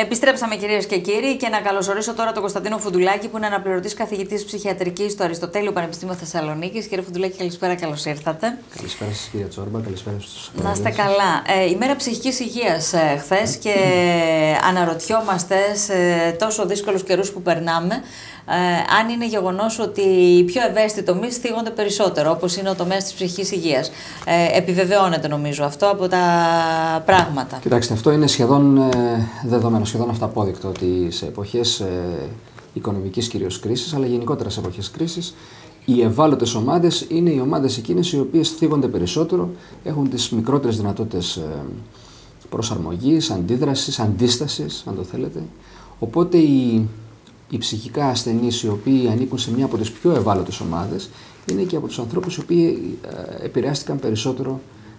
Επιστρέψαμε, κυρίες και κύριοι, και να καλωσορίσω τώρα τον Κωνσταντίνο Φουντουλάκη, που είναι αναπληρωτής καθηγητής ψυχιατρικής στο Αριστοτέλειο Πανεπιστήμιο Θεσσαλονίκης. Κύριε Φουντουλάκη, καλησπέρα, καλώς ήρθατε. Καλησπέρα σας, κυρία Τσόρμπα, καλησπέρα στους Να είστε καλά. Ημέρα ψυχικής υγείας χθες και αναρωτιόμαστε σε τόσο δύσκολους καιρούς που περνάμε, αν είναι γεγονός ότι οι πιο ευαίσθητοι τομείς θίγονται περισσότερο, όπως είναι ο τομέας της ψυχικής υγείας. Επιβεβαιώνεται, νομίζω, αυτό από τα πράγματα. Κοιτάξτε, αυτό είναι σχεδόν δεδομένο, σχεδόν αυταπόδεικτο, ότι σε εποχές οικονομικής κυρίως κρίσης, αλλά γενικότερα σε εποχές κρίσης, οι ευάλωτες ομάδες είναι οι ομάδες εκείνες οι οποίες θίγονται περισσότερο, έχουν τις μικρότερες δυνατότητες προσαρμογής, αντίδρασης, αντίστασης, αν το θέλετε. Οπότε οι ψυχικά ασθενείς, οι οποίοι ανήκουν σε μια από τις πιο ευάλωτες ομάδες, είναι και από τους ανθρώπους οι οποίοι επηρεάστηκαν περισσότερο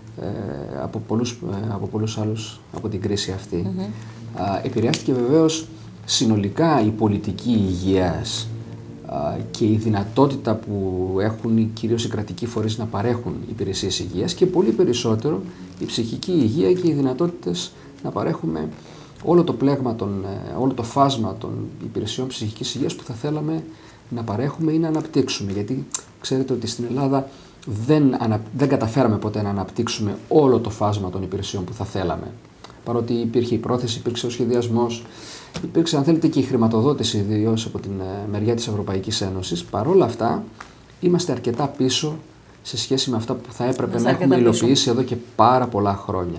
από πολλούς άλλους από την κρίση αυτή. Επηρεάστηκε βεβαίως συνολικά η πολιτική υγείας και η δυνατότητα που έχουν κυρίως οι κρατικοί φορείς να παρέχουν υπηρεσίες υγείας, και πολύ περισσότερο η ψυχική υγεία και οι δυνατότητες να παρέχουμε όλο το πλέγμα, όλο το φάσμα των υπηρεσιών ψυχικής υγείας που θα θέλαμε να παρέχουμε ή να αναπτύξουμε. Γιατί ξέρετε ότι στην Ελλάδα δεν καταφέραμε ποτέ να αναπτύξουμε όλο το φάσμα των υπηρεσιών που θα θέλαμε. Παρότι υπήρχε η πρόθεση, υπήρξε ο σχεδιασμός, υπήρξε, αν θέλετε, και η χρηματοδότηση, ιδίως από την μεριά της Ευρωπαϊκής Ένωσης. Παρόλα αυτά, είμαστε αρκετά πίσω σε σχέση με αυτά που θα έπρεπε να έχουμε υλοποιήσει εδώ και πάρα πολλά χρόνια.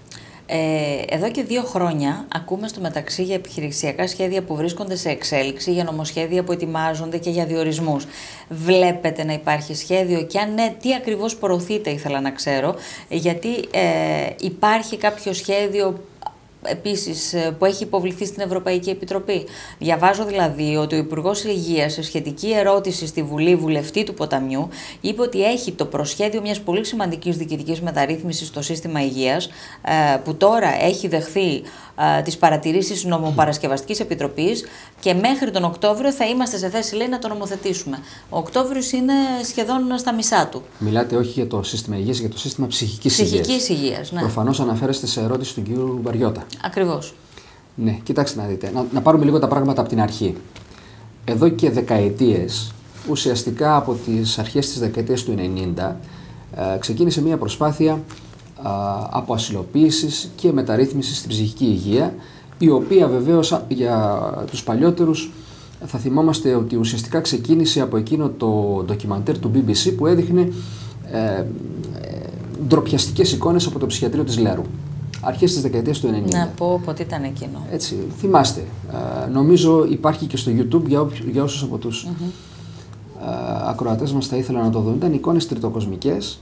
Εδώ και 2 χρόνια ακούμε στο μεταξύ για επιχειρησιακά σχέδια που βρίσκονται σε εξέλιξη, για νομοσχέδια που ετοιμάζονται και για διορισμούς. Βλέπετε να υπάρχει σχέδιο, και αν ναι, τι ακριβώς προωθείτε, ήθελα να ξέρω, γιατί υπάρχει κάποιο σχέδιο επίσης που έχει υποβληθεί στην Ευρωπαϊκή Επιτροπή. Διαβάζω δηλαδή ότι ο Υπουργός Υγείας, σε σχετική ερώτηση στη Βουλή, βουλευτή του Ποταμιού, είπε ότι έχει το προσχέδιο μιας πολύ σημαντικής διοικητικής μεταρρύθμισης στο σύστημα υγείας, που τώρα έχει δεχθεί τις παρατηρήσεις νομοπαρασκευαστικής επιτροπής, και μέχρι τον Οκτώβριο θα είμαστε σε θέση, λέει, να το νομοθετήσουμε. Ο Οκτώβριος είναι σχεδόν στα μισά του. Μιλάτε όχι για το σύστημα υγείας, για το σύστημα ψυχικής υγείας. Ναι. Προφανώς αναφέρεστε σε ερώτηση του κ. Βαριώτα. Ακριβώς. Ναι, κοιτάξτε να δείτε. Να πάρουμε λίγο τα πράγματα από την αρχή. Εδώ και δεκαετίες, ουσιαστικά από τις αρχές της δεκαετίας του 90, ξεκίνησε μια προσπάθεια αποασυλοποίησης και μεταρρύθμισης στην ψυχική υγεία, η οποία βεβαίως για τους παλιότερους θα θυμόμαστε ότι ουσιαστικά ξεκίνησε από εκείνο το ντοκιμαντέρ του BBC που έδειχνε ντροπιαστικές εικόνες από το ψυχιατρίο της Λέρου. Αρχές της δεκαετίας του 90. Να πω πότε ήταν εκείνο. Έτσι, θυμάστε. Νομίζω υπάρχει και στο YouTube για όσους από τους ακροατές μας θα ήθελαν να το δουν. Ήταν εικόνες τριτοκοσμικές.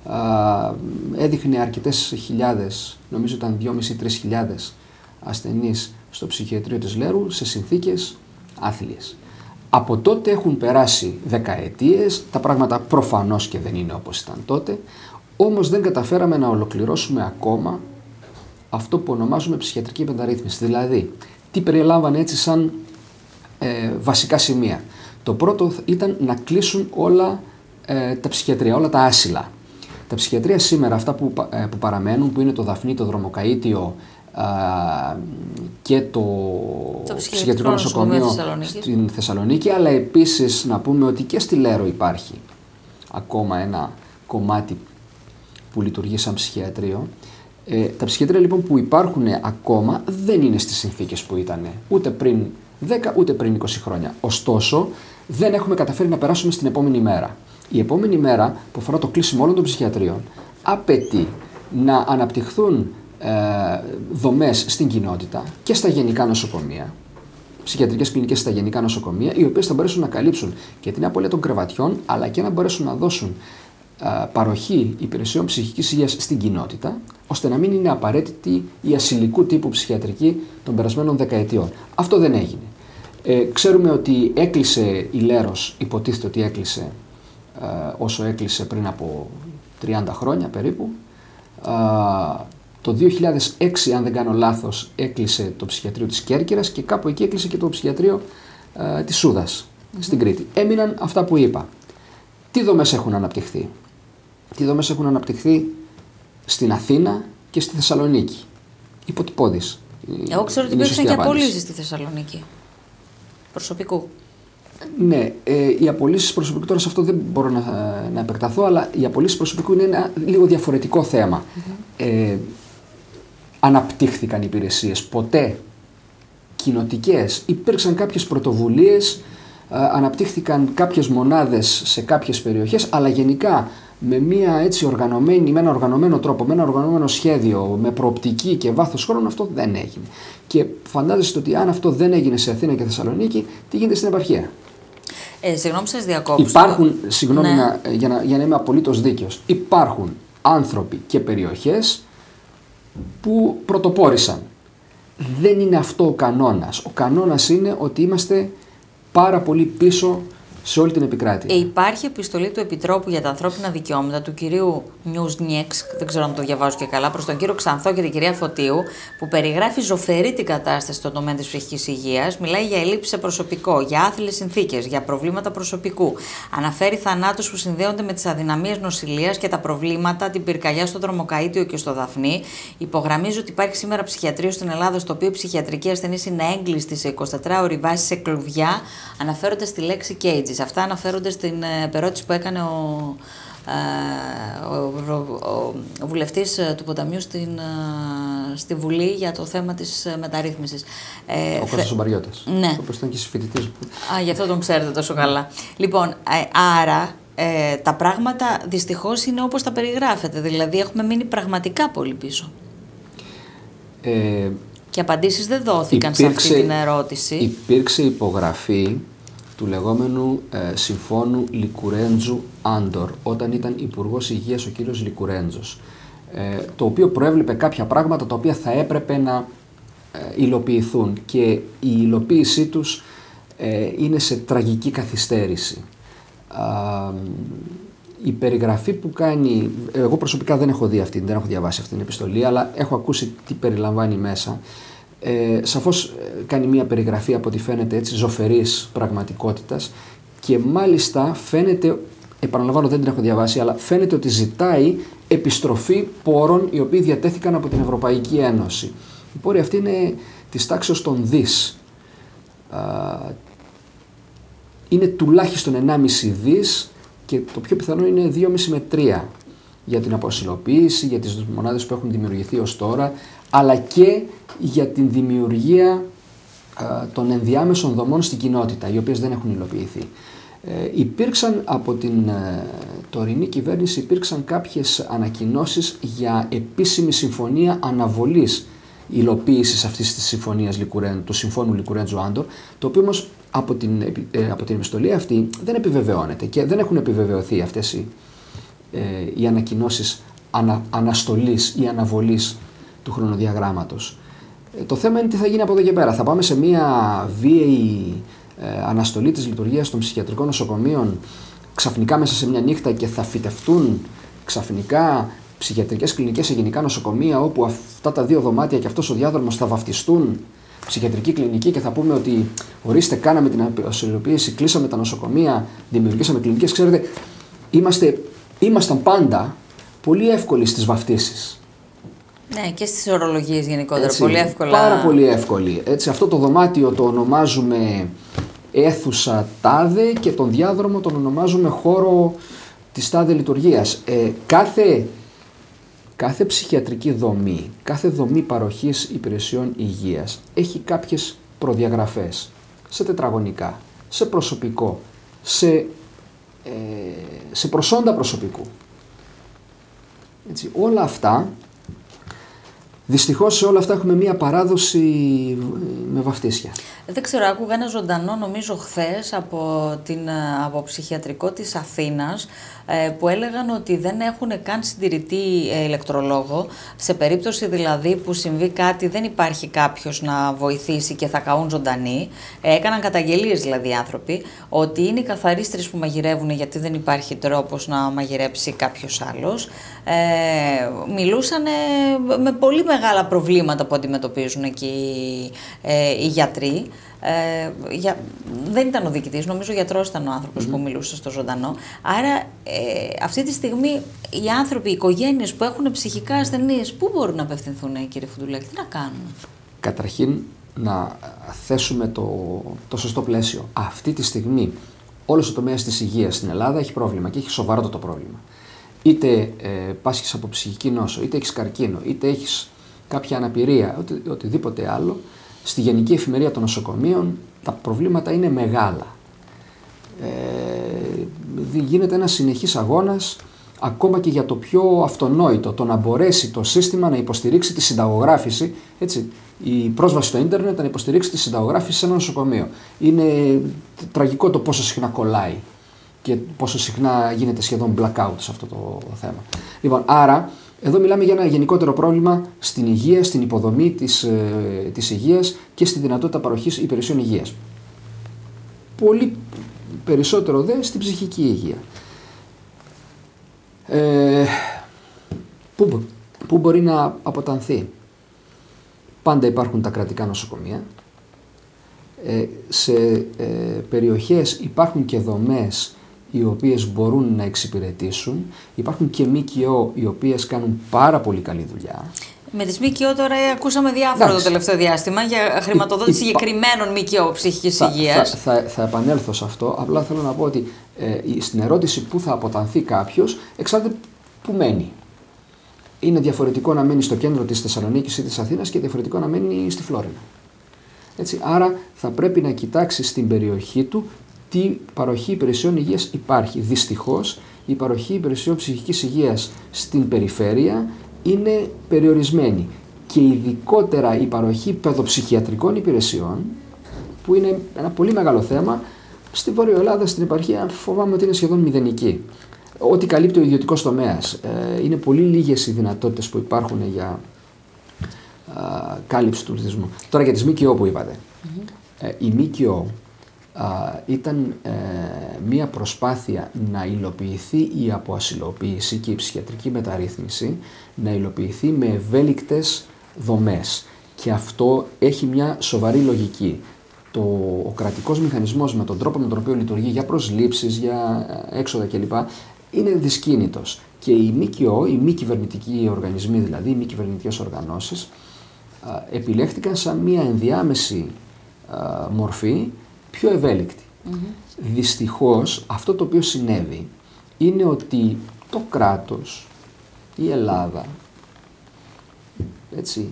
Έδειχνε αρκετές χιλιάδες, νομίζω ήταν 2.500-3.000 ασθενείς στο ψυχιατρίο της Λέρου σε συνθήκες άθλιες. Από τότε έχουν περάσει δεκαετίες, τα πράγματα προφανώς και δεν είναι όπως ήταν τότε, όμως δεν καταφέραμε να ολοκληρώσουμε ακόμα αυτό που ονομάζουμε ψυχιατρική μεταρρύθμιση. Δηλαδή, τι περιλάμβανε έτσι σαν βασικά σημεία. Το πρώτο ήταν να κλείσουν όλα τα ψυχιατρία, όλα τα άσυλα. Τα ψυχιατρία σήμερα, αυτά που παραμένουν, που είναι το Δαφνί, το Δρομοκαΐτιο και το ψυχιατρικό νοσοκομείο στην Θεσσαλονίκη, αλλά επίσης να πούμε ότι και στη Λέρο υπάρχει ακόμα ένα κομμάτι που λειτουργεί σαν ψυχιατρίο. Τα ψυχιατρία λοιπόν που υπάρχουν ακόμα δεν είναι στις συνθήκες που ήταν ούτε πριν 10 ούτε πριν 20 χρόνια. Ωστόσο, δεν έχουμε καταφέρει να περάσουμε στην επόμενη μέρα. Η επόμενη μέρα, που αφορά το κλείσιμο όλων των ψυχιατρίων, απαιτεί να αναπτυχθούν δομές στην κοινότητα και στα γενικά νοσοκομεία, ψυχιατρικές κλινικές στα γενικά νοσοκομεία, οι οποίες θα μπορέσουν να καλύψουν και την απώλεια των κρεβατιών, αλλά και να μπορέσουν να δώσουν παροχή υπηρεσιών ψυχικής υγείας στην κοινότητα, ώστε να μην είναι απαραίτητη η ασυλικού τύπου ψυχιατρική των περασμένων δεκαετιών. Αυτό δεν έγινε. Ξέρουμε ότι έκλεισε η Λέρος, υποτίθεται ότι έκλεισε όσο έκλεισε πριν από 30 χρόνια περίπου. Το 2006, αν δεν κάνω λάθος, έκλεισε το ψυχιατρίο της Κέρκυρας και κάπου εκεί έκλεισε και το ψυχιατρίο της Σούδας, στην Κρήτη. Έμειναν αυτά που είπα. Τι δομές έχουν αναπτυχθεί? Τι δομές έχουν αναπτυχθεί στην Αθήνα και στη Θεσσαλονίκη? Υποτυπώδεις. Εγώ ξέρω ότι υπήρξαν και απολύσεις στη Θεσσαλονίκη. Προσωπικού. Ναι, οι απολύσεις προσωπικού, τώρα σε αυτό δεν μπορώ να επεκταθώ, αλλά οι απολύσεις προσωπικού είναι ένα λίγο διαφορετικό θέμα. Αναπτύχθηκαν οι υπηρεσίες ποτέ κοινοτικές, υπήρξαν κάποιες πρωτοβουλίες, αναπτύχθηκαν κάποιες μονάδες σε κάποιες περιοχές, αλλά γενικά με μια έτσι με ένα οργανωμένο τρόπο, με ένα οργανωμένο σχέδιο, με προοπτική και βάθος χρόνου, αυτό δεν έγινε. Και φαντάζεστε ότι αν αυτό δεν έγινε σε Αθήνα και Θεσσαλονίκη, τι γίνεται στην επαρχία. Συγγνώμη, σας διακόψω. Υπάρχουν, συγγνώμη, για να είμαι απολύτως δίκαιος, υπάρχουν άνθρωποι και περιοχές που πρωτοπόρησαν. Δεν είναι αυτό ο κανόνας. Ο κανόνας είναι ότι είμαστε πάρα πολύ πίσω σε όλη την επικράτεια. Υπάρχει επιστολή του Επιτρόπου για τα Ανθρώπινα Δικαιώματα, του κυρίου Νιουσνιέξ, δεν ξέρω αν το διαβάζω και καλά, προς τον κύριο Ξανθό και την κυρία Φωτίου, που περιγράφει ζωφερή την κατάσταση στον τομέα της ψυχικής υγείας. Μιλάει για ελλείψεις σε προσωπικό, για άθλιες συνθήκες, για προβλήματα προσωπικού. Αναφέρει θανάτους που συνδέονται με τις αδυναμίες νοσηλείας και τα προβλήματα, την πυρκαγιά στο Δρομοκαΐτιο και στο Δαφνί. Υπογραμμίζει ότι υπάρχει σήμερα ψυχιατρίο στην Ελλάδα, στο οποίο η ψυχιατρική ασθενής είναι έγκλειστη σε 24ωρη βάση σε κλουβιά, αναφέρονται στη λέξη cages. Αυτά αναφέρονται στην περώτηση που έκανε ο βουλευτής του Ποταμιού στη Βουλή για το θέμα της μεταρρύθμισης. Ο Κώστας ο Μπαριώτας. Ναι. Όπως ήταν και συμφοιτητής μου. Γι' αυτό τον ξέρετε τόσο καλά. Λοιπόν, άρα τα πράγματα δυστυχώς είναι όπως τα περιγράφετε. Δηλαδή έχουμε μείνει πραγματικά πολύ πίσω. Και απαντήσεις δεν δόθηκαν σε αυτή την ερώτηση. Υπήρξε υπογραφή του λεγόμενου συμφώνου Λικουρέντζου-Άντορ, όταν ήταν Υπουργός Υγείας ο κύριος Λικουρέντζος, το οποίο προέβλεπε κάποια πράγματα τα οποία θα έπρεπε να υλοποιηθούν, και η υλοποίησή τους είναι σε τραγική καθυστέρηση. Η περιγραφή που κάνει, εγώ προσωπικά δεν έχω διαβάσει αυτή την επιστολή, αλλά έχω ακούσει τι περιλαμβάνει μέσα. Σαφώς κάνει μια περιγραφή, από ό,τι φαίνεται, έτσι, ζωφερής πραγματικότητας, και μάλιστα φαίνεται, επαναλαμβάνω δεν την έχω διαβάσει, αλλά φαίνεται ότι ζητάει επιστροφή πόρων οι οποίοι διατέθηκαν από την Ευρωπαϊκή Ένωση. Οι πόροι αυτοί είναι της τάξης των δις. Είναι τουλάχιστον 1,5 δις και το πιο πιθανό είναι 2,5 με 3 για την αποσυλλοποίηση, για τις μονάδες που έχουν δημιουργηθεί ως τώρα, αλλά και για την δημιουργία των ενδιάμεσων δομών στην κοινότητα, οι οποίες δεν έχουν υλοποιηθεί. Υπήρξαν από την τωρινή κυβέρνηση κάποιες ανακοινώσεις για επίσημη συμφωνία αναβολής υλοποίησης αυτής της συμφωνίας του συμφώνου Λικουρέντζου-Άντορ, το οποίο όμως από την επιστολή αυτή δεν επιβεβαιώνεται και δεν έχουν επιβεβαιωθεί αυτές οι ανακοινώσεις αναστολής ή αναβολής του χρονοδιαγράμματος. Το θέμα είναι τι θα γίνει από εδώ και πέρα. Θα πάμε σε μια βίαιη αναστολή της λειτουργίας των ψυχιατρικών νοσοκομείων ξαφνικά μέσα σε μια νύχτα και θα φυτευτούν ξαφνικά ψυχιατρικές κλινικές σε γενικά νοσοκομεία, όπου αυτά τα 2 δωμάτια και αυτός ο διάδρομος θα βαφτιστούν ψυχιατρική κλινική και θα πούμε ότι ορίστε, κάναμε την αποσυλλοποίηση, κλείσαμε τα νοσοκομεία, δημιουργήσαμε κλινικές. Ξέρετε, ήμασταν πάντα πολύ εύκολοι στις βαφτίσεις. Ναι, και στις ορολογίες γενικότερα, έτσι, πολύ εύκολα. Πάρα πολύ εύκολοι. Έτσι, αυτό το δωμάτιο το ονομάζουμε αίθουσα τάδε και τον διάδρομο τον ονομάζουμε χώρο της τάδε λειτουργίας. Κάθε ψυχιατρική δομή, κάθε δομή παροχής υπηρεσιών υγείας έχει κάποιες προδιαγραφές σε τετραγωνικά, σε προσωπικό, σε προσόντα προσωπικού. Έτσι, όλα αυτά, δυστυχώς σε όλα αυτά έχουμε μία παράδοση με βαφτίσια. Δεν ξέρω, άκουγα ένα ζωντανό νομίζω χθες από ψυχιατρικό της Αθήνας, που έλεγαν ότι δεν έχουν καν συντηρητή ηλεκτρολόγο. Σε περίπτωση δηλαδή που συμβεί κάτι, δεν υπάρχει κάποιος να βοηθήσει και θα καούν ζωντανοί. Έκαναν καταγγελίες δηλαδή οι άνθρωποι ότι είναι οι καθαρίστρες που μαγειρεύουν, γιατί δεν υπάρχει τρόπος να μαγειρέψει κάποιος άλλος. Μιλούσαν με πολύ μεγάλα προβλήματα που αντιμετωπίζουν εκεί οι γιατροί. Δεν ήταν ο διοικητής, νομίζω ο γιατρός ήταν ο άνθρωπος που μιλούσε στο ζωντανό. Άρα αυτή τη στιγμή οι άνθρωποι, οι οικογένειες που έχουν ψυχικά ασθενείς, πού μπορούν να απευθυνθούν, κύριε Φουντουλάκη, τι να κάνουν? Καταρχήν να θέσουμε το σωστό πλαίσιο. Αυτή τη στιγμή όλος ο τομέας της υγείας στην Ελλάδα έχει πρόβλημα και έχει σοβαρότατο πρόβλημα. Είτε πάσχεις από ψυχική νόσο, είτε έχεις καρκίνο, είτε έχεις κάποια αναπηρία, οτιδήποτε άλλο, στη γενική εφημερία των νοσοκομείων τα προβλήματα είναι μεγάλα. Γίνεται ένας συνεχής αγώνας ακόμα και για το πιο αυτονόητο, το να μπορέσει το σύστημα να υποστηρίξει τη συνταγογράφηση, έτσι, η πρόσβαση στο ίντερνετ να υποστηρίξει τη συνταγογράφηση σε ένα νοσοκομείο. Είναι τραγικό το πόσο συχνά κολλάει και πόσο συχνά γίνεται σχεδόν blackout σε αυτό το θέμα. Λοιπόν, άρα εδώ μιλάμε για ένα γενικότερο πρόβλημα στην υγεία, στην υποδομή της υγείας και στη δυνατότητα παροχής υπηρεσιών υγείας. Πολύ περισσότερο δε στην ψυχική υγεία. Πού μπορεί να αποτανθεί? Πάντα υπάρχουν τα κρατικά νοσοκομεία. Σε περιοχές υπάρχουν και δομές οι οποίες μπορούν να εξυπηρετήσουν. Υπάρχουν και ΜΚΟ οι οποίες κάνουν πάρα πολύ καλή δουλειά. Με τις ΜΚΟ τώρα ακούσαμε διάφορα το τελευταίο διάστημα για χρηματοδότηση συγκεκριμένων ΜΚΟ ψυχικής υγείας. Θα επανέλθω σε αυτό. Απλά θέλω να πω ότι στην ερώτηση πού θα αποτανθεί κάποιος εξάρτηται πού μένει. Είναι διαφορετικό να μένει στο κέντρο της Θεσσαλονίκης ή της Αθήνας και διαφορετικό να μένει στη Φλόρινα. Έτσι, άρα θα πρέπει να κοιτάξει στην περιοχή του τι παροχή υπηρεσιών υγείας υπάρχει. Δυστυχώς η παροχή υπηρεσιών ψυχικής υγείας στην περιφέρεια είναι περιορισμένη και ειδικότερα η παροχή παιδοψυχιατρικών υπηρεσιών, που είναι ένα πολύ μεγάλο θέμα, στη Βόρεια Ελλάδα, στην επαρχία φοβάμαι ότι είναι σχεδόν μηδενική. Ό,τι καλύπτει ο ιδιωτικός τομέας. Είναι πολύ λίγες οι δυνατότητες που υπάρχουν για κάλυψη του πληθυσμού. Τώρα για τις ΜΚΟ που είπατε. Η ΜΚΟ ήταν μία προσπάθεια να υλοποιηθεί η αποασυλοποίηση και η ψυχιατρική μεταρρύθμιση, να υλοποιηθεί με ευέλικτες δομές. Και αυτό έχει μια σοβαρή λογική. Ο κρατικός μηχανισμός με τον τρόπο με τον οποίο λειτουργεί για προσλήψεις, για έξοδα κλπ. Είναι δυσκίνητος. Και οι ΜΚΟ, οι μη κυβερνητικοί οργανισμοί δηλαδή, οι μη κυβερνητικές οργανώσεις, επιλέχθηκαν σαν μια ενδιάμεση μορφή πιο ευέλικτη. Δυστυχώς αυτό το οποίο συνέβη είναι ότι το κράτος, η Ελλάδα, έτσι,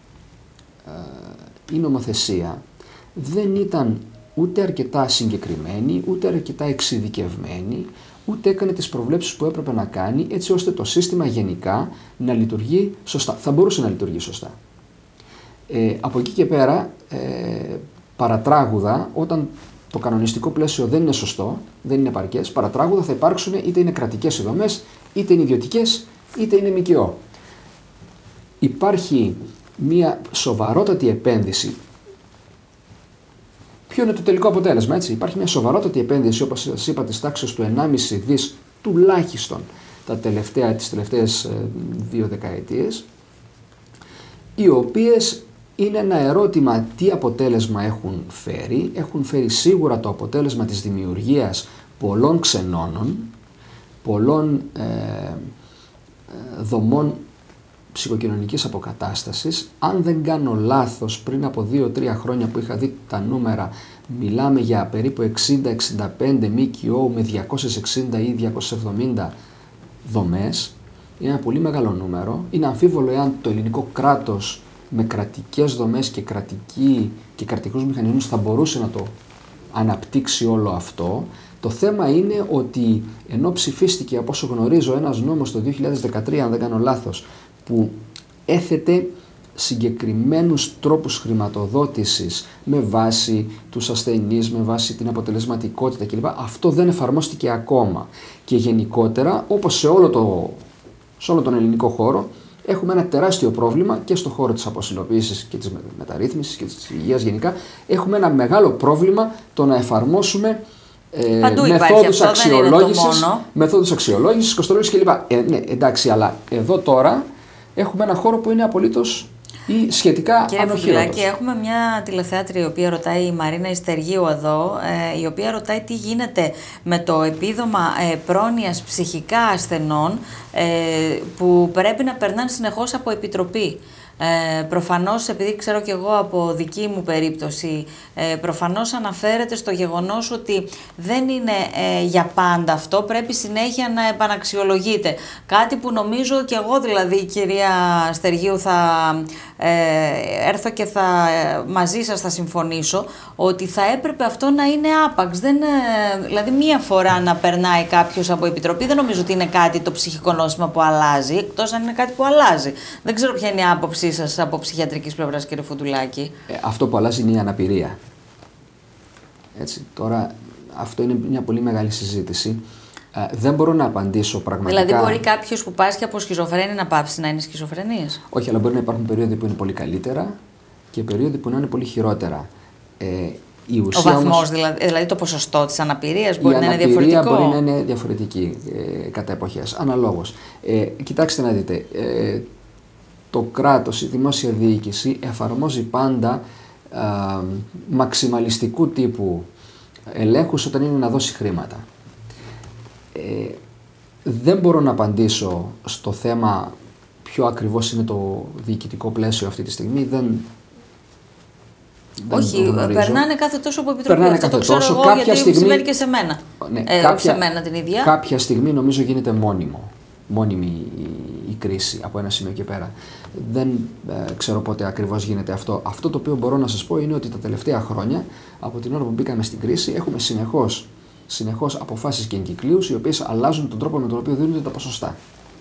η νομοθεσία δεν ήταν ούτε αρκετά συγκεκριμένη, ούτε αρκετά εξειδικευμένη, ούτε έκανε τις προβλέψεις που έπρεπε να κάνει έτσι ώστε το σύστημα γενικά να λειτουργεί σωστά. Θα μπορούσε να λειτουργεί σωστά. Από εκεί και πέρα, παρατράγουδα, όταν το κανονιστικό πλαίσιο δεν είναι σωστό, δεν είναι επαρκές, παρατράγουδα θα υπάρξουν είτε είναι κρατικές οι δομές, είτε είναι ιδιωτικές, είτε είναι ΜΚΟ. Υπάρχει μια σοβαρότατη επένδυση. Ποιο είναι το τελικό αποτέλεσμα, έτσι? Υπάρχει μια σοβαρότατη επένδυση, όπως σας είπα, της τάξης του 1,5 δις τουλάχιστον τις τελευταίες 2 δεκαετίες, οι οποίες είναι ένα ερώτημα τι αποτέλεσμα έχουν φέρει. Έχουν φέρει σίγουρα το αποτέλεσμα της δημιουργίας πολλών ξενώνων, πολλών δομών ψυχοκοινωνικής αποκατάστασης. Αν δεν κάνω λάθος, πριν από 2-3 χρόνια που είχα δει τα νούμερα, μιλάμε για περίπου 60-65 ΜΚΟ με 260 ή 270 δομές. Είναι ένα πολύ μεγάλο νούμερο. Είναι αμφίβολο εάν το ελληνικό κράτος με κρατικές δομές και κρατικούς μηχανισμούς θα μπορούσε να το αναπτύξει όλο αυτό. Το θέμα είναι ότι ενώ ψηφίστηκε, από όσο γνωρίζω, ένας νόμος το 2013, αν δεν κάνω λάθος, που έθετε συγκεκριμένους τρόπους χρηματοδότησης με βάση τους ασθενείς, με βάση την αποτελεσματικότητα κλπ. Αυτό δεν εφαρμόστηκε ακόμα. Και γενικότερα, όπως σε όλο τον ελληνικό χώρο, έχουμε ένα τεράστιο πρόβλημα και στον χώρο της αποασυλοποίησης και της μεταρρύθμισης και της υγείας γενικά. Έχουμε ένα μεγάλο πρόβλημα το να εφαρμόσουμε μεθόδους αξιολόγησης, κοστολόγησης κλπ. Ναι, εντάξει, αλλά εδώ τώρα έχουμε ένα χώρο που είναι απολύτως ή σχετικά ανοχήρωτος. Κύριε Φουντουλάκη, έχουμε μια τηλεθεάτρια η οποία ρωτάει, η Μαρίνα Ιστεργίου εδώ, η οποία ρωτάει τι γίνεται με το επίδομα πρόνοιας ψυχικά ασθενών που πρέπει να περνάνε συνεχώς από επιτροπή. Προφανώς, επειδή ξέρω και εγώ από δική μου περίπτωση, προφανώς αναφέρεται στο γεγονός ότι δεν είναι για πάντα αυτό, πρέπει συνέχεια να επαναξιολογείται. Κάτι που νομίζω και εγώ, δηλαδή, κυρία Στεργίου, θα έρθω και μαζί σας θα συμφωνήσω, ότι θα έπρεπε αυτό να είναι άπαξ. Δηλαδή, μία φορά να περνάει κάποιος από επιτροπή, δεν νομίζω ότι είναι κάτι το ψυχικό νόσημα που αλλάζει, εκτός αν είναι κάτι που αλλάζει. Δεν ξέρω ποια είναι η άποψή σας από ψυχιατρικής πλευράς, κύριε Φουντουλάκη. Αυτό που αλλάζει είναι η αναπηρία. Έτσι, τώρα, αυτό είναι μια πολύ μεγάλη συζήτηση. Δεν μπορώ να απαντήσω πραγματικά. Δηλαδή, μπορεί κάποιος που πάσχει από σχιζοφρένεια να πάψει να είναι σχιζοφρενής? Όχι, αλλά μπορεί να υπάρχουν περίοδοι που είναι πολύ καλύτερα και περίοδοι που να είναι πολύ χειρότερα. Ο βαθμός, δηλαδή το ποσοστό της αναπηρίας μπορεί να είναι διαφορετικό. Η αναπηρία μπορεί να είναι διαφορετική κατά εποχές, αναλόγως. Κοιτάξτε να δείτε, το κράτος, η δημόσια διοίκηση εφαρμόζει πάντα μαξιμαλιστικού τύπου ελέγχους όταν είναι να δώσει χρήματα. Δεν μπορώ να απαντήσω στο θέμα ποιο ακριβώς είναι το διοικητικό πλαίσιο αυτή τη στιγμή. Όχι, περνάνε κάθε τόσο από επιτροπή. Αυτό το ξέρω εγώ, γιατί συμβαίνει και σε μένα. Ναι, σε μένα την ίδια. Κάποια στιγμή νομίζω γίνεται μόνιμη η κρίση από ένα σημείο και πέρα. Δεν ξέρω πότε ακριβώς γίνεται αυτό. Αυτό το οποίο μπορώ να σας πω είναι ότι τα τελευταία χρόνια, από την ώρα που μπήκαμε στην κρίση, έχουμε συνεχώς αποφάσεις και εγκυκλίους οι οποίες αλλάζουν τον τρόπο με τον οποίο δίνονται τα ποσοστά.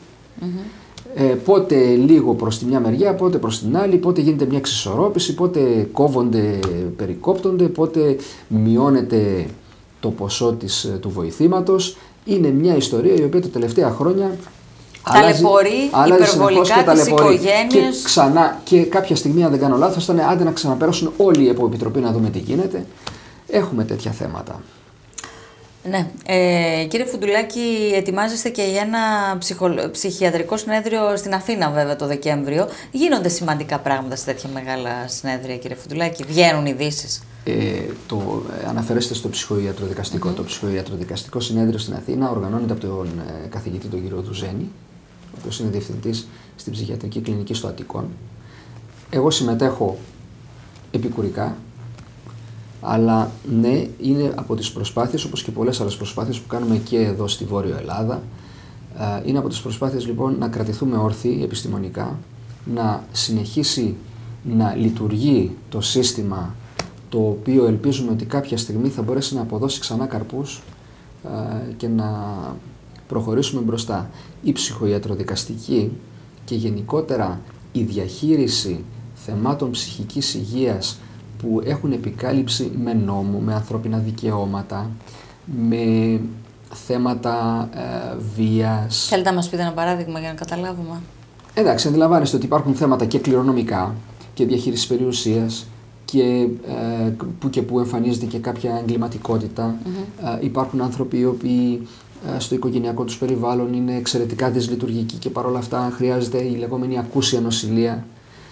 Πότε λίγο προς τη μια μεριά, πότε προς την άλλη, πότε γίνεται μια εξισορρόπηση, πότε κόβονται, περικόπτονται, πότε μειώνεται το ποσό του βοηθήματος. Είναι μια ιστορία η οποία τα τελευταία χρόνια ταλαιπωρεί υπερβολικά τις οικογένειες. Και κάποια στιγμή, αν δεν κάνω λάθος, ήταν άντε να ξαναπεράσουν όλοι οι επιτροπή να δούμε τι γίνεται. Έχουμε τέτοια θέματα. Ναι. Κύριε Φουντουλάκη, ετοιμάζεστε και για ένα ψυχιατρικό συνέδριο στην Αθήνα, βέβαια, το Δεκέμβριο. Γίνονται σημαντικά πράγματα σε τέτοια μεγάλα συνέδρια, κύριε Φουντουλάκη? Βγαίνουν ειδήσεις? Αναφέρεστε στο ψυχοιατροδικαστικό. Το ψυχοιατροδικαστικό συνέδριο στην Αθήνα οργανώνεται από τον καθηγητή τον κύριο Δουζένη, ο οποίος είναι διευθυντής στην ψυχιατρική κλινική στο Αττικόν. Εγώ συμμετέχω επικουρικά. Αλλά ναι, είναι από τις προσπάθειες, όπως και πολλές άλλες προσπάθειες που κάνουμε και εδώ στη Βόρειο Ελλάδα, είναι από τις προσπάθειες λοιπόν να κρατηθούμε όρθιοι επιστημονικά, να συνεχίσει να λειτουργεί το σύστημα, το οποίο ελπίζουμε ότι κάποια στιγμή θα μπορέσει να αποδώσει ξανά καρπούς και να προχωρήσουμε μπροστά. Η ψυχοιατροδικαστική και γενικότερα η διαχείριση θεμάτων ψυχικής υγείας που έχουν επικάλυψη με νόμο, με ανθρώπινα δικαιώματα, με θέματα βίας. Θέλετε να μας πείτε ένα παράδειγμα για να καταλάβουμε? Εντάξει, αντιλαμβάνεστε ότι υπάρχουν θέματα και κληρονομικά και διαχείριση περιουσίας και που εμφανίζεται και κάποια εγκληματικότητα. Υπάρχουν άνθρωποι οι οποίοι στο οικογενειακό τους περιβάλλον είναι εξαιρετικά δυσλειτουργικοί και παρόλα αυτά χρειάζεται η λεγόμενη ακούσια νοσηλεία.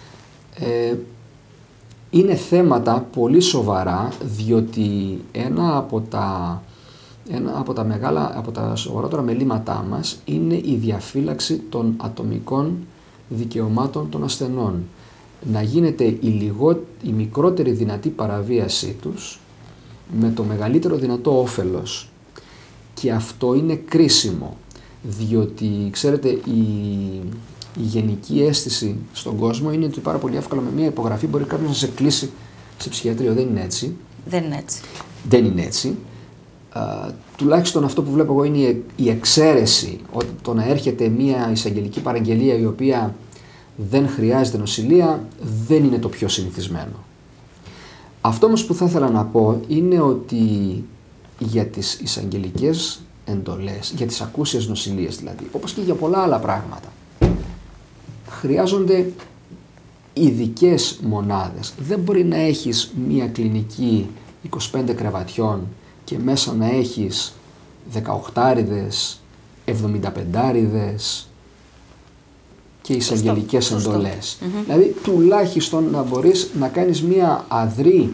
Είναι θέματα πολύ σοβαρά, διότι ένα από τα σοβαρότερα μελήματά μας είναι η διαφύλαξη των ατομικών δικαιωμάτων των ασθενών. Να γίνεται η μικρότερη δυνατή παραβίασή τους με το μεγαλύτερο δυνατό όφελος. Και αυτό είναι κρίσιμο, διότι ξέρετε η γενική αίσθηση στον κόσμο είναι ότι πάρα πολύ εύκολα με μια υπογραφή μπορεί κάποιος να σε κλείσει σε ψυχιατρίο. Δεν είναι έτσι. Δεν είναι έτσι. Τουλάχιστον αυτό που βλέπω εγώ είναι η εξαίρεση, το να έρχεται μια εισαγγελική παραγγελία η οποία δεν χρειάζεται νοσηλεία, δεν είναι το πιο συνηθισμένο. Αυτό όμως που θα ήθελα να πω είναι ότι για τις εισαγγελικές εντολές, για τις ακούσιες νοσηλείες δηλαδή, όπως και για πολλά άλλα πράγματα, χρειάζονται ειδικές μονάδες. Δεν μπορεί να έχεις μία κλινική 25 κρεβατιών και μέσα να έχεις 18άριδες, 75άριδες και εισαγγελικές εντολές. Δηλαδή τουλάχιστον να μπορείς να κάνεις μία αδρή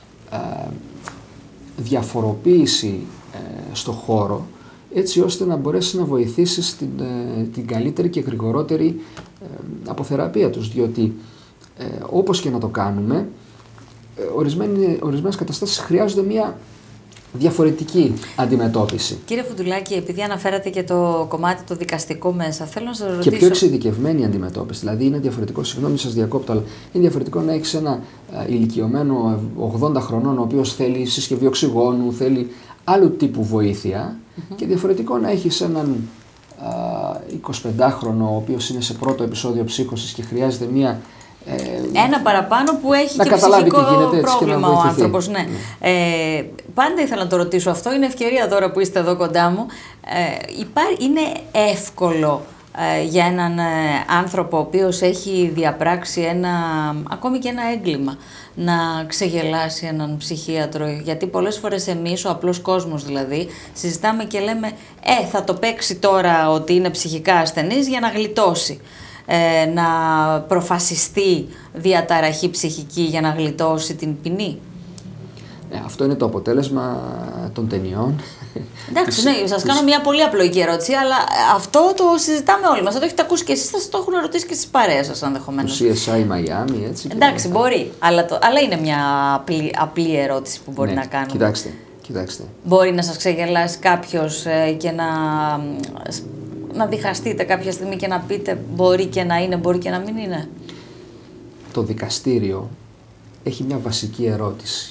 διαφοροποίηση στο χώρο, έτσι ώστε να μπορέσεις να βοηθήσεις την καλύτερη και γρηγορότερη αποθεραπεία τους, διότι όπως και να το κάνουμε, ορισμένες καταστάσεις χρειάζονται μια διαφορετική αντιμετώπιση. Κύριε Φουντουλάκη, επειδή αναφέρατε και το κομμάτι το δικαστικό μέσα, θέλω να σας ρωτήσω. Και πιο εξειδικευμένη αντιμετώπιση. Δηλαδή, είναι διαφορετικό, συγγνώμη σας διακόπτω, αλλά είναι διαφορετικό να έχεις ένα ηλικιωμένο 80 χρονών, ο οποίος θέλει συσκευή οξυγόνου, θέλει άλλου τύπου βοήθεια, και διαφορετικό να έχεις έναν 25χρονο, ο οποίος είναι σε πρώτο επεισόδιο ψύχωσης και χρειάζεται μία. Ένα παραπάνω που έχει και ψυχικό πρόβλημα ο άνθρωπος. Ναι. Πάντα ήθελα να το ρωτήσω αυτό. Είναι ευκαιρία τώρα που είστε εδώ κοντά μου. Είναι εύκολο για έναν άνθρωπο ο οποίος έχει διαπράξει ακόμη και ένα έγκλημα να ξεγελάσει έναν ψυχίατρο? Γιατί πολλές φορές εμείς, ο απλός κόσμος δηλαδή, συζητάμε και λέμε θα το παίξει τώρα ότι είναι ψυχικά ασθενής για να γλιτώσει. Να προφασιστεί διαταραχή ψυχική για να γλιτώσει την ποινή. Αυτό είναι το αποτέλεσμα των ταινιών. Εντάξει, ναι, σας κάνω μια πολύ απλοϊκή ερώτηση, αλλά αυτό το συζητάμε όλοι μας. Θα το έχετε ακούσει και εσείς, θα σας το έχουν ρωτήσει και στις παρέες σας ενδεχομένως. Το CSI Miami, έτσι. Εντάξει, μπορεί, αλλά είναι μια απλή ερώτηση που μπορεί να κάνουμε. Κοιτάξτε. Μπορεί να σας ξεγελάσει κάποιος και να διχαστείτε κάποια στιγμή και να πείτε μπορεί και να είναι, μπορεί και να μην είναι? Το δικαστήριο έχει μια βασική ερώτηση.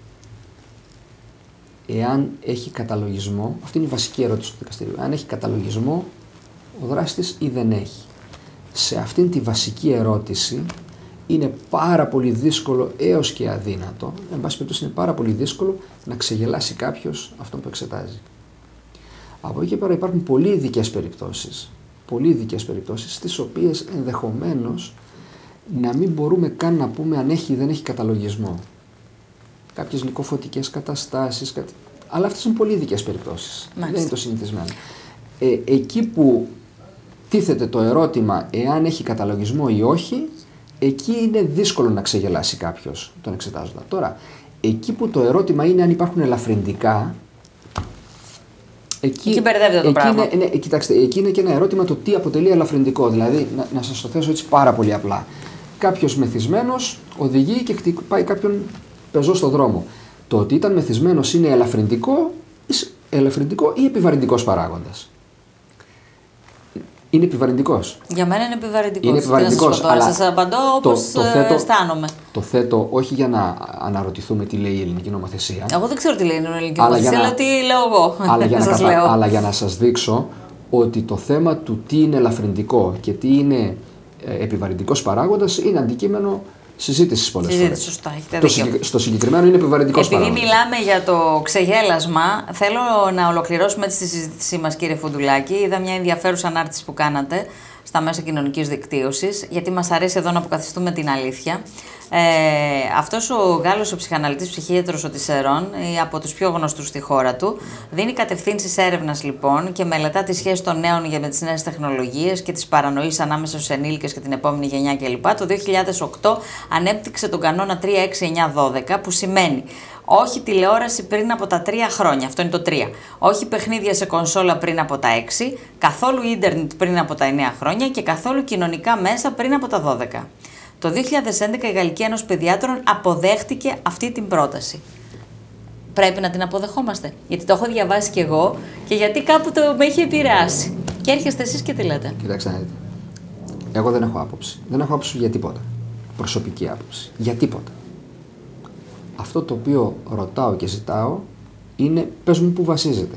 Εάν έχει καταλογισμό, αυτή είναι η βασική ερώτηση του δικαστηρίου, αν έχει καταλογισμό ο δράστης ή δεν έχει. Σε αυτήν τη βασική ερώτηση είναι πάρα πολύ δύσκολο έως και αδύνατο, εν πάση περιπτώσει είναι πάρα πολύ δύσκολο να ξεγελάσει κάποιος αυτόν που εξετάζει. Από εκεί και πέρα υπάρχουν πολύ ειδικές περιπτώσεις, στις οποίες ενδεχομένως να μην μπορούμε καν να πούμε αν έχει ή δεν έχει καταλογισμό. Κάποιες λυκοφωτικές καταστάσεις, αλλά αυτές είναι πολύ ειδικές περιπτώσεις. Δεν είναι το συνηθισμένο. Εκεί που τίθεται το ερώτημα εάν έχει καταλογισμό ή όχι, εκεί είναι δύσκολο να ξεγελάσει κάποιος τον εξετάζοντα. Τώρα, εκεί που το ερώτημα είναι αν υπάρχουν ελαφρυντικά, εκεί μπερδεύεται το πράγμα. Κοιτάξτε, εκεί είναι και ένα ερώτημα το τι αποτελεί ελαφρυντικό. Δηλαδή, να σας το θέσω έτσι πάρα πολύ απλά. Κάποιος μεθυσμένος οδηγεί και χτυπάει κάποιον πεζό στον δρόμο. Το ότι ήταν μεθυσμένος είναι ελαφρυντικό ή επιβαρυντικός παράγοντας? Είναι επιβαρυντικός. Για μένα είναι επιβαρυντικός. Είναι επιβαρυντικός, αλλά σας απαντώ όπως αισθάνομαι. Το θέτω όχι για να αναρωτηθούμε τι λέει η ελληνική νομοθεσία. Εγώ δεν ξέρω τι λέει η ελληνική νομοθεσία, αλλά τι λέω εγώ. Αλλά για να σας δείξω ότι το θέμα του τι είναι ελαφρυντικό και τι είναι επιβαρυντικός παράγοντας είναι αντικείμενο συζήτησης πολλές φορές. Σωστά, στο συγκεκριμένο είναι επιβαρυντικός παράγοντας. Επειδή μιλάμε για το ξεγέλασμα, θέλω να ολοκληρώσουμε τη συζήτησή μας, κύριε Φουντουλάκη. Είδα μια ενδιαφέρουσα ανάρτηση που κάνατε στα μέσα κοινωνικής δικτύωσης, γιατί μας αρέσει εδώ να αποκαθιστούμε την αλήθεια. Αυτός ο Γάλλος ο ψυχαναλυτής ψυχίατρος ο Τισερών, από τους πιο γνωστούς στη χώρα του, δίνει κατευθύνσεις έρευνας λοιπόν και μελετά τη σχέση των νέων με τις νέες τεχνολογίες και τις παρανοήσεις ανάμεσα στους ενήλικες και την επόμενη γενιά κλπ. Το 2008 ανέπτυξε τον κανόνα 3-6-9-12, που σημαίνει όχι τηλεόραση πριν από τα 3 χρόνια, αυτό είναι το 3. Όχι παιχνίδια σε κονσόλα πριν από τα 6, καθόλου ίντερνετ πριν από τα 9 χρόνια και καθόλου κοινωνικά μέσα πριν από τα 12. Το 2011 η Γαλλική Ένωση Παιδιάτρων αποδέχτηκε αυτή την πρόταση. Πρέπει να την αποδεχόμαστε, γιατί το έχω διαβάσει κι εγώ και γιατί κάπου με έχει επηρεάσει. Και έρχεστε εσείς και τι λέτε? Κοιτάξτε να δείτε. Εγώ δεν έχω άποψη. Δεν έχω άποψη για τίποτα. Προσωπική άποψη. Για τίποτα. Αυτό το οποίο ρωτάω και ζητάω είναι πες μου πού βασίζεται.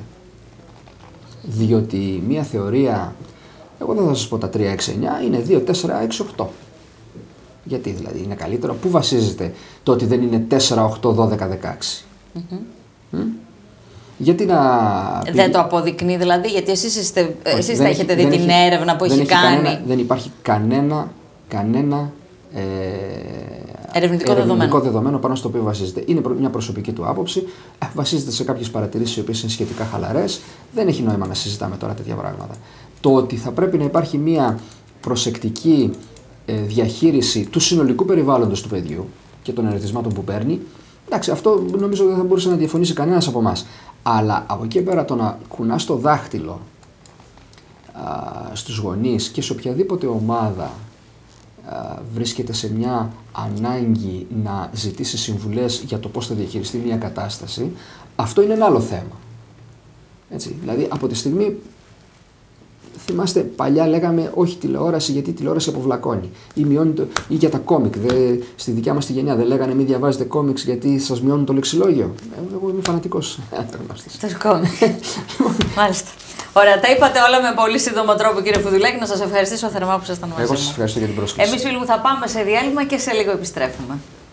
Διότι μια θεωρία, εγώ δεν θα σας πω τα 3, 6, 9, είναι 2, 4, 6, 8. Γιατί δηλαδή είναι καλύτερο, πού βασίζεται το ότι δεν είναι 4, 8, 12, 16. Γιατί να... Δεν το αποδεικνύει δηλαδή, γιατί εσείς θα έχετε δει την έρευνα που έχει κάνει. Δεν υπάρχει κανένα ερευνητικό δεδομένο πάνω στο οποίο βασίζεται. Είναι μια προσωπική του άποψη, βασίζεται σε κάποιες παρατηρήσεις οι οποίες είναι σχετικά χαλαρές, δεν έχει νόημα να συζητάμε τώρα τέτοια πράγματα. Το ότι θα πρέπει να υπάρχει μια προσεκτική διαχείριση του συνολικού περιβάλλοντος του παιδιού και των ερεθισμάτων που παίρνει, εντάξει, αυτό νομίζω δεν θα μπορούσε να διαφωνήσει κανένας από εμάς. Αλλά από εκεί πέρα το να κουνάς το δάχτυλο στους γονείς και σε οποιαδήποτε ομάδα βρίσκεται σε μια ανάγκη να ζητήσει συμβουλές για το πώς θα διαχειριστεί μια κατάσταση, αυτό είναι ένα άλλο θέμα. Έτσι, δηλαδή από τη στιγμή, θυμάστε παλιά λέγαμε όχι τηλεόραση γιατί η τηλεόραση αποβλακώνει ή για τα κόμικ, στη δικιά μας τη γενιά δεν λέγανε μην διαβάζετε κόμικς γιατί σας μειώνουν το λεξιλόγιο. Εγώ είμαι φανατικός του κόμικ. Μάλιστα. Ωραία, τα είπατε όλα με πολύ σύντομο τρόπο, κύριε Φουδουλάκη. Να σας ευχαριστήσω θερμά που ήσασταν μαζί μας. Εγώ σας ευχαριστώ για την πρόσκληση. Εμείς, φίλοι μου, θα πάμε σε διάλειμμα και σε λίγο επιστρέφουμε.